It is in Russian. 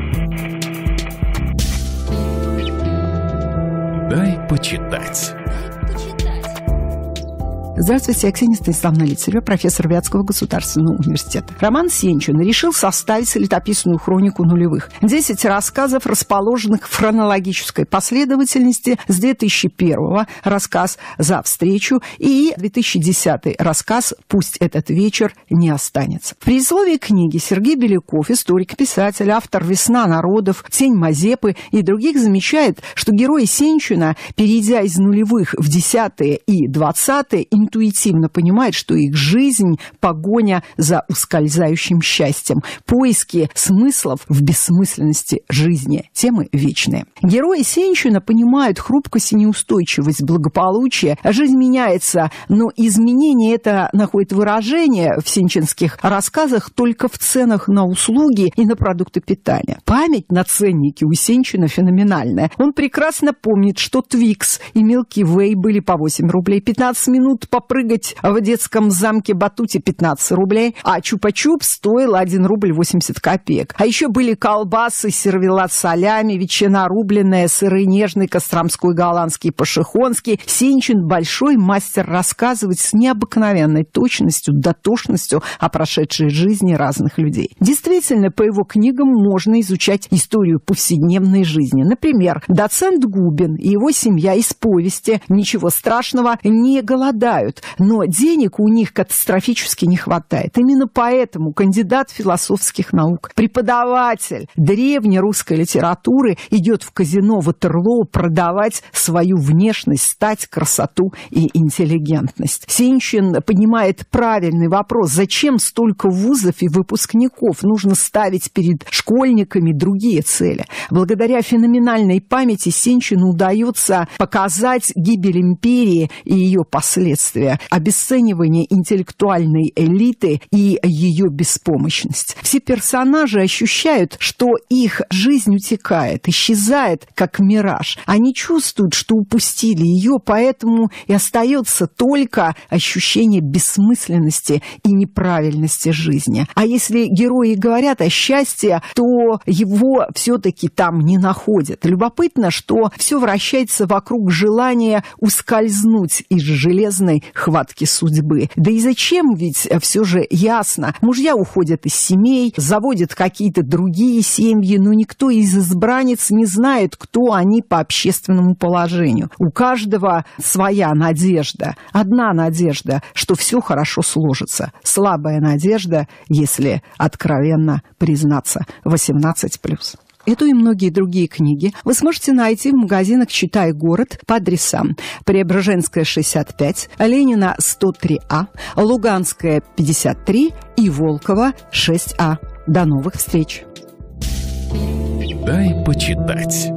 Дай почитать. Здравствуйте, я Ксения Станиславовна Лицарева, профессор Вятского государственного университета. Роман Сенчин решил составить летописную хронику нулевых. 10 рассказов, расположенных в хронологической последовательности с 2001 рассказ «За встречу» и 2010 рассказ «Пусть этот вечер не останется». В предисловии книги Сергей Беляков, историк, писатель, автор «Весна народов», «Тень Мазепы» и других, замечает, что герои Сенчина, перейдя из нулевых в 10-е и 20-е, интуитивно понимает, что их жизнь – погоня за ускользающим счастьем, поиски смыслов в бессмысленности жизни, темы вечные. Герои Сенчина понимают хрупкость и неустойчивость благополучия. Жизнь меняется, но изменение это находит выражение в сенчинских рассказах только в ценах на услуги и на продукты питания. Память на ценники у Сенчина феноменальная. Он прекрасно помнит, что Твикс и Милки Вей были по 8 рублей, 15 минут попрыгать в детском замке Батуте 15 рублей, а чупа-чуп стоил 1 рубль 80 копеек. А еще были колбасы, сервелат с солями, ветчина рубленая, сыры нежный, костромской, голландский, пашихонский. Сенчин большой мастер рассказывать с необыкновенной точностью, дотошностью о прошедшей жизни разных людей. Действительно, по его книгам можно изучать историю повседневной жизни. Например, доцент Губин и его семья из повести «Ничего страшного» не голодают, но денег у них катастрофически не хватает. Именно поэтому кандидат философских наук, преподаватель древней русской литературы идет в казино Ватерлоо продавать свою внешность, стать, красоту и интеллигентность. Сенчин поднимает правильный вопрос, зачем столько вузов и выпускников нужно ставить перед школьниками другие цели. Благодаря феноменальной памяти Сенчину удается показать гибель империи и ее последствия, обесценивание интеллектуальной элиты и ее беспомощность. Все персонажи ощущают, что их жизнь утекает, исчезает, как мираж. Они чувствуют, что упустили ее, поэтому и остается только ощущение бессмысленности и неправильности жизни. А если герои говорят о счастье, то его все-таки там не находят. Любопытно, что все вращается вокруг желания ускользнуть из железной хватки судьбы. Да и зачем, ведь все же ясно. Мужья уходят из семей, заводят какие-то другие семьи, но никто из избранниц не знает, кто они по общественному положению. У каждого своя надежда. Одна надежда, что все хорошо сложится. Слабая надежда, если откровенно признаться, 18+. Эту и многие другие книги вы сможете найти в магазинах «Читай город» по адресам: Преображенская, 65, Ленина, 103А, Луганская, 53 и Волкова, 6А. До новых встреч! Дай почитать.